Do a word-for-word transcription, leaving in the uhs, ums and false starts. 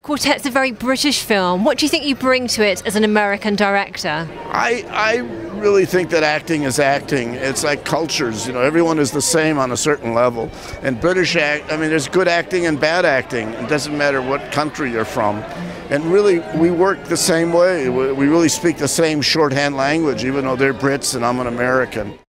Quartet's a very British film. What do you think you bring to it as an American director? I, I really think that acting is acting. It's like cultures, you know, everyone is the same on a certain level. And British act, I mean, there's good acting and bad acting. It doesn't matter what country you're from. And really, we work the same way. We really speak the same shorthand language, even though they're Brits and I'm an American.